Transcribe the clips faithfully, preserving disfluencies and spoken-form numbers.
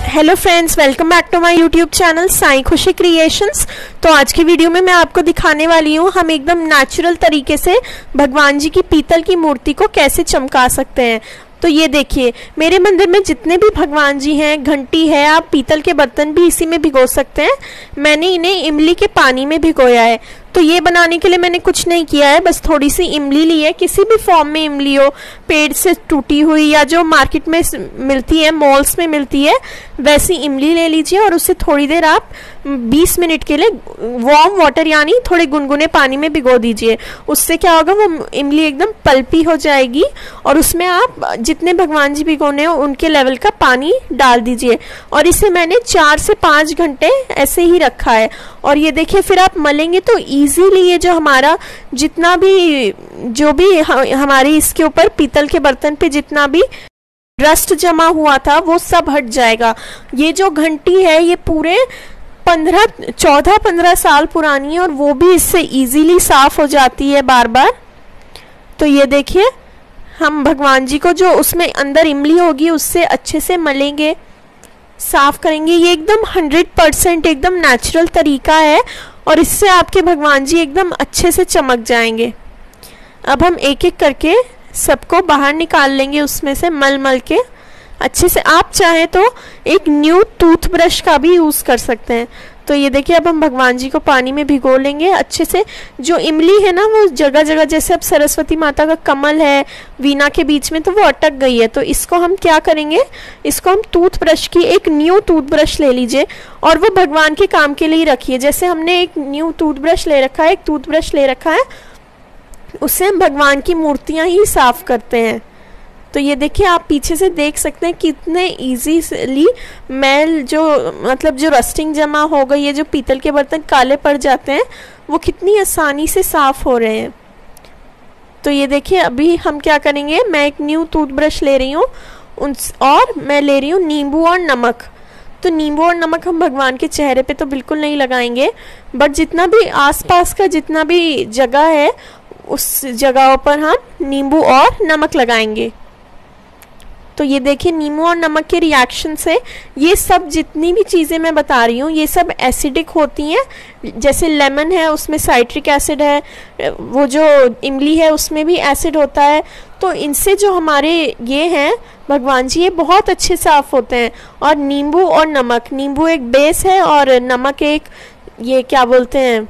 Hello friends, welcome back to my YouTube channel Sai Khushi creations. तो आज की वीडियो में मैं आपको दिखाने वाली हूँ हम एकदम नेचुरल तरीके से भगवान जी की पीतल की मूर्ति को कैसे चमका सकते हैं। तो ये देखिए, मेरे मंदिर में जितने भी भगवान जी हैं, घंटी है, आप पीतल के बर्तन भी इसी में भिगो सकते हैं। मैंने इन्हें इमली के पानी में भिगोया है। तो ये बनाने के लिए मैंने कुछ नहीं किया है, बस थोड़ी सी इमली ली है, किसी भी फॉर्म में इमली हो, पेड़ से टूटी हुई या जो मार्केट में मिलती है, मॉल्स में मिलती है, वैसी इमली ले लीजिए और उसे थोड़ी देर आप बीस मिनट के लिए वार्म वाटर यानी थोड़े गुनगुने पानी में भिगो दीजिए। उससे क्या होगा, वो इमली एकदम पल्पी हो जाएगी और उसमें आप जितने भगवान जी भिगोने हो उनके लेवल का पानी डाल दीजिए। और इसे मैंने चार से पाँच घंटे ऐसे ही रखा है। और ये देखिए, फिर आप मलेंगे तो इजीली ये जो हमारा जितना भी जो भी हमारे इसके ऊपर पीतल के बर्तन पे जितना भी रस्ट जमा हुआ था वो सब हट जाएगा। ये जो घंटी है ये पूरे पंद्रह चौदह पंद्रह साल पुरानी है और वो भी इससे इजीली साफ हो जाती है बार बार। तो ये देखिए, हम भगवान जी को जो उसमें अंदर इमली होगी उससे अच्छे से मलेंगे, साफ करेंगे। ये एकदम हंड्रेड परसेंट एकदम नेचुरल तरीका है और इससे आपके भगवान जी एकदम अच्छे से चमक जाएंगे। अब हम एक एक करके सबको बाहर निकाल लेंगे उसमें से मल मल के अच्छे से। आप चाहें तो एक न्यू टूथब्रश का भी यूज़ कर सकते हैं। तो ये देखिए, अब हम भगवान जी को पानी में भिगो लेंगे अच्छे से। जो इमली है ना वो जगह जगह, जैसे अब सरस्वती माता का कमल है वीणा के बीच में, तो वो अटक गई है। तो इसको हम क्या करेंगे, इसको हम टूथब्रश की एक न्यू टूथब्रश ले लीजिए और वो भगवान के काम के लिए रखिए। जैसे हमने एक न्यू टूथब्रश ले रखा है, एक टूथब्रश ले रखा है, उससे हम भगवान की मूर्तियाँ ही साफ करते हैं। तो ये देखिए, आप पीछे से देख सकते हैं कितने इजीली मैल जो मतलब जो रस्टिंग जमा हो गई है, जो पीतल के बर्तन काले पड़ जाते हैं, वो कितनी आसानी से साफ हो रहे हैं। तो ये देखिए, अभी हम क्या करेंगे, मैं एक न्यू टूथब्रश ले रही हूँ उन और मैं ले रही हूँ नींबू और नमक। तो नींबू और नमक हम भगवान के चेहरे पे तो बिल्कुल नहीं लगाएंगे, बट जितना भी आसपास का जितना भी जगह है उस जगहों पर हम नींबू और नमक लगाएंगे। तो ये देखिए, नींबू और नमक के रिएक्शन से ये सब जितनी भी चीज़ें मैं बता रही हूँ ये सब एसिडिक होती हैं। जैसे लेमन है उसमें साइट्रिक एसिड है, वो जो इमली है उसमें भी एसिड होता है। तो इनसे जो हमारे ये हैं भगवान जी, ये बहुत अच्छे साफ होते हैं। और नींबू और नमक, नींबू एक बेस है और नमक एक ये क्या बोलते हैं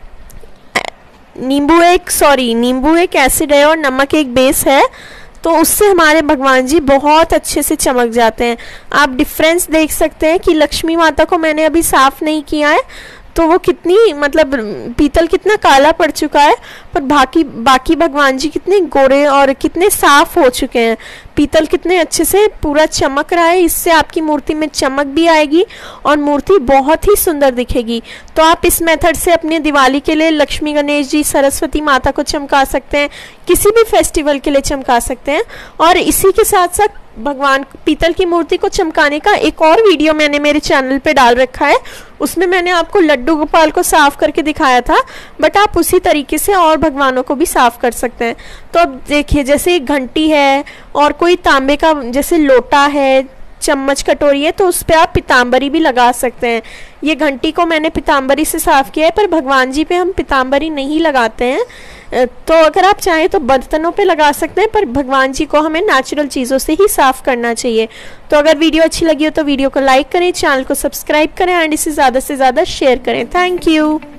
नींबू एक सॉरी नींबू एक एसिड है और नमक एक बेस है। तो उससे हमारे भगवान जी बहुत अच्छे से चमक जाते हैं। आप डिफरेंस देख सकते हैं कि लक्ष्मी माता को मैंने अभी साफ नहीं किया है तो वो कितनी मतलब पीतल कितना काला पड़ चुका है, पर बाकी बाकी भगवान जी कितने गोरे और कितने साफ हो चुके हैं। पीतल कितने अच्छे से पूरा चमक रहा है। इससे आपकी मूर्ति में चमक भी आएगी और मूर्ति बहुत ही सुंदर दिखेगी। तो आप इस मेथड से अपने दिवाली के लिए लक्ष्मी गणेश जी, सरस्वती माता को चमका सकते हैं, किसी भी फेस्टिवल के लिए चमका सकते हैं। और इसी के साथ साथ भगवान पीतल की मूर्ति को चमकाने का एक और वीडियो मैंने मेरे चैनल पे डाल रखा है। उसमें मैंने आपको लड्डू गोपाल को साफ करके दिखाया था, बट आप उसी तरीके से और भगवानों को भी साफ कर सकते हैं। तो अब देखिए, जैसे एक घंटी है और कोई तांबे का जैसे लोटा है, चम्मच कटोरी है, तो उस पर आप पीताम्बरी भी लगा सकते हैं। ये घंटी को मैंने पीताम्बरी से साफ किया है, पर भगवान जी पे हम पीताम्बरी नहीं लगाते हैं। तो अगर आप चाहें तो बर्तनों पे लगा सकते हैं, पर भगवान जी को हमें नेचुरल चीज़ों से ही साफ करना चाहिए। तो अगर वीडियो अच्छी लगी हो तो वीडियो को लाइक करें, चैनल को सब्सक्राइब करें एंड इसे ज़्यादा से ज़्यादा शेयर करें। Thank you.